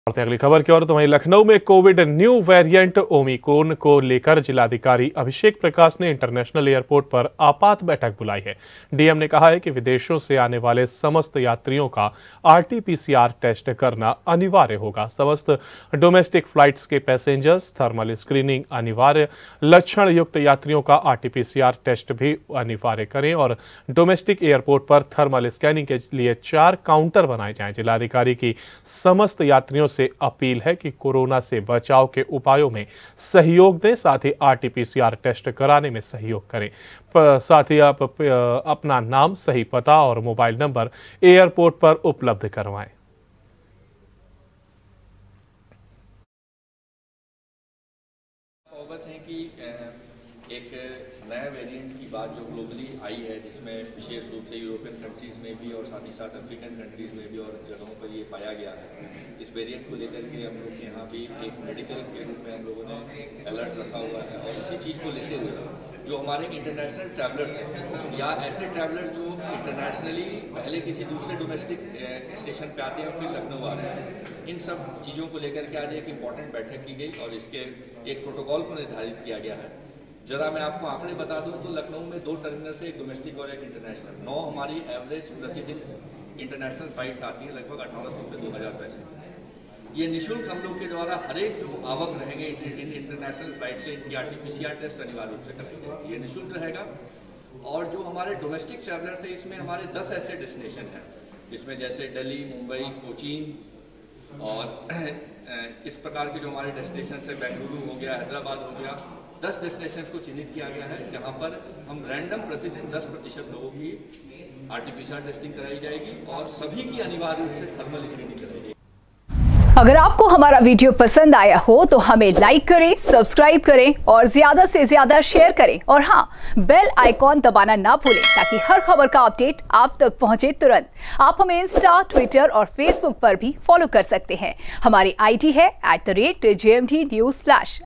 बढ़ते अगली खबर की ओर। तो वहीं लखनऊ में कोविड न्यू वेरिएंट ओमिक्रॉन को लेकर जिलाधिकारी अभिषेक प्रकाश ने इंटरनेशनल एयरपोर्ट पर आपात बैठक बुलाई है। डीएम ने कहा है कि विदेशों से आने वाले समस्त यात्रियों का आरटीपीसीआर टेस्ट करना अनिवार्य होगा। समस्त डोमेस्टिक फ्लाइट्स के पैसेंजर्स थर्मल स्क्रीनिंग अनिवार्य, लक्षण युक्त यात्रियों का आरटीपीसीआर टेस्ट भी अनिवार्य करें और डोमेस्टिक एयरपोर्ट पर थर्मल स्कैनिंग के लिए 4 काउंटर बनाए जाएं। जिलाधिकारी की समस्त यात्रियों से अपील है कि कोरोना से बचाव के उपायों में सहयोग दें, साथ ही आरटीपीसीआर टेस्ट कराने में सहयोग करें। साथ ही आप अपना नाम, सही पता और मोबाइल नंबर एयरपोर्ट पर उपलब्ध करवाएं। अवगत हैं कि एक नया वेरिएंट की बात जो ग्लोबली आई है, जिसमें विशेष रूप से यूरोपियन कंट्रीज़ में भी और साथ ही साथ अफ्रीकन कंट्रीज़ में भी और जगहों पर ये पाया गया है। इस वेरिएंट को लेकर के हम लोग के यहाँ भी एक मेडिकल के रूप में हम लोगों ने अलर्ट रखा हुआ है और इसी चीज़ को लेते हुए जो हमारे इंटरनेशनल ट्रैवलर्स हैं या ऐसे ट्रैवलर जो इंटरनेशनली पहले किसी दूसरे डोमेस्टिक स्टेशन पे आते हैं और फिर लखनऊ आ रहे हैं, इन सब चीज़ों को लेकर के आज एक इम्पॉर्टेंट बैठक की गई और इसके एक प्रोटोकॉल को निर्धारित किया गया है। जरा मैं आपको आंकड़े बता दूं तो लखनऊ में 2 टर्मिनल से, एक डोमेस्टिक और एक इंटरनेशनल, 9 हमारी एवरेज प्रतिदिन इंटरनेशनल फ्लाइट्स आती हैं, लगभग 1800 से 2000 पैसेंजर। ये निःशुल्क हम लोग के द्वारा हर एक जो आवक रहेंगे इंटरनेशनल फ्लाइट से, इनकी आरटीपीसीआर टेस्ट अनिवार्य रूप से कराएंगे। ये निःशुल्क रहेगा। और जो हमारे डोमेस्टिक ट्रैवलर्स हैं, इसमें हमारे 10 ऐसे डेस्टिनेशन हैं, जिसमें जैसे दिल्ली, मुंबई, कोचीन और इस प्रकार के जो हमारे डेस्टिनेशन है, बेंगलुरु हो गया, हैदराबाद हो गया, 10 डेस्टिनेशन को चिन्हित किया गया है, जहां पर हम रैंडम प्रतिदिन 10% लोगों की आरटीपीसीआर टेस्टिंग कराई जाएगी और सभी की अनिवार्य रूप से थर्मल स्क्रीनिंग कराई जाएगी। अगर आपको हमारा वीडियो पसंद आया हो तो हमें लाइक करें, सब्सक्राइब करें और ज्यादा से ज्यादा शेयर करें और हाँ, बेल आइकॉन दबाना ना भूलें ताकि हर खबर का अपडेट आप तक पहुंचे तुरंत। आप हमें इंस्टा, ट्विटर और फेसबुक पर भी फॉलो कर सकते हैं। हमारी आईडी है @JMT News।